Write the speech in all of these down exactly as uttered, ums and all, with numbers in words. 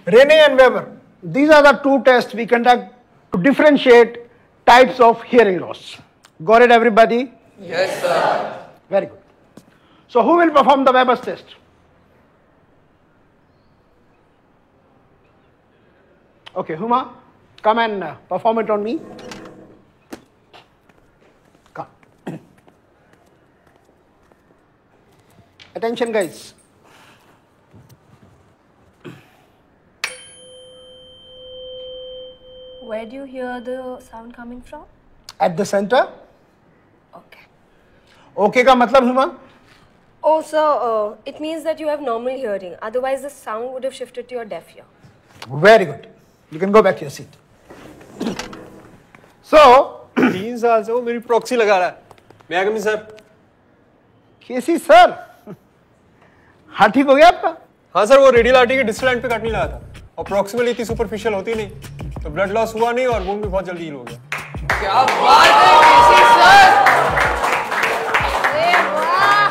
Rene and Weber, these are the two tests we conduct to differentiate types of hearing loss. Got it, everybody? Yes, sir. Very good. So who will perform the Weber's test? Okay, Huma, come and uh, perform it on me. Come. Attention, guys. Where do you hear the sound coming from? At the center. Okay. Okay का मतलब Huma? Oh, sir, uh, it means that you have normal hearing. Otherwise, the sound would have shifted to your deaf ear. Very good. You can go back to your seat. So, तीन साल से वो मेरी proxy लगा रहा है. मैं आगे सर. केसी सर, हाँ ठीक हो गया आपका? हाँ सर, वो रेडियल आर्टरी के डिस्टल एंड पे कट नहीं लगा था और प्रॉक्सिमली इतनी सुपरफिशियल होती नहीं, तो ब्लड लॉस हुआ नहीं और वुंड भी बहुत जल्दी हील हो गया. क्या बात है केसी सर. अरे वाह.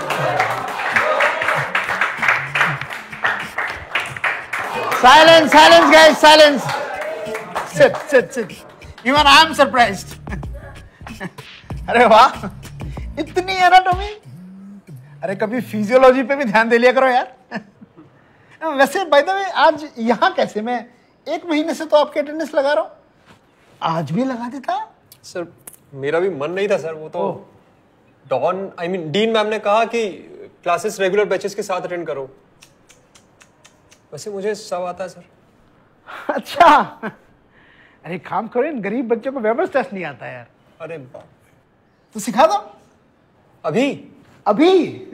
Silence, silence, guys, silence. Sit, sit, sit. Even I am surprised. अरे वाह, इतनी एनाटॉमी. अरे कभी फिजियोलॉजी पे भी ध्यान दे लिया करो यार. वैसे बाय द वे आज यहाँ कैसे? मैं एक महीने से तो आपके अटेंडेंस लगा रहा हूँ. आज भी लगा देता. सर मेरा भी मन नहीं था सर. वो तो don I mean dean ma'am ने कहा कि क्लासेस रेगुलर बैचेस के साथ अटेंड करो. वैसे मुझे सब आता है सर. अच्छा, अरे काम करो, इन गरीब बच्चों को वेबर्स टेस्ट नहीं आता यार. अरे बाप, तो सिखा दो अभी अभी.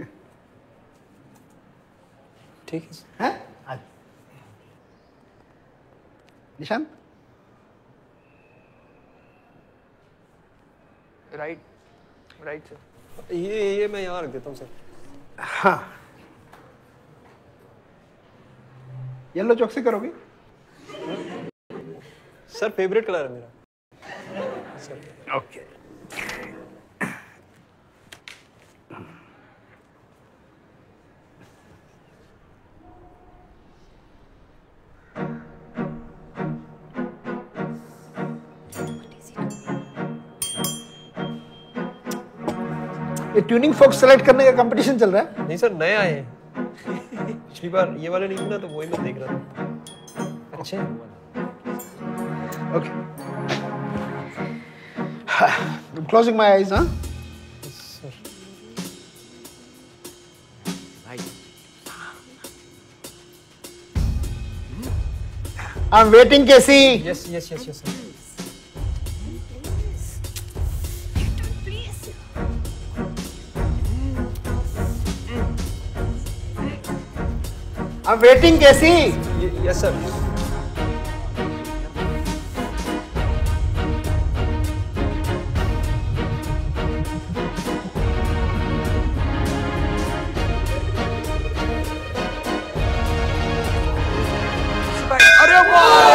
ठीक है. हैं? आज निशांत, राइट राइट सर. ये ये मैं यहाँ रख देता हूँ सर. हाँ, येलो चौक से करोगे? सर फेवरेट कलर है मेरा. ओके. ये ट्यूनिंग फॉक्स सेलेक्ट करने का कंपटीशन चल रहा है? नहीं सर, नए आए हैं. पिछली बार ये वाले नहीं थे ना, तो वही मैं देख रहा था. अच्छे. Okay. I'm closing my eyes, huh? Sir. I'm waiting, Casey. Yes, yes, yes, yes, sir. I'm waiting, Casey. Y yes, sir. अरे वाह.